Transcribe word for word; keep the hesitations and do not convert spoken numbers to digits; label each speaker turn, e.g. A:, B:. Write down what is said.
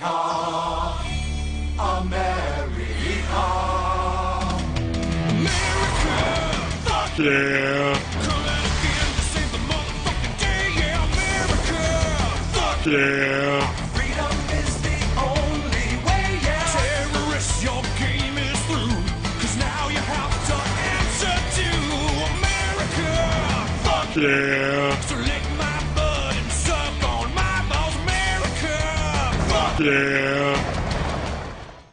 A: Fuck yeah. Come out again to save the motherfucking day. Yeah, America. Fuck yeah. Freedom is the only way, yeah. Terrorists, your game is through. Cause now you have to answer to America. Fuck yeah. So lick my butt and suck on my balls, America. Fuck yeah.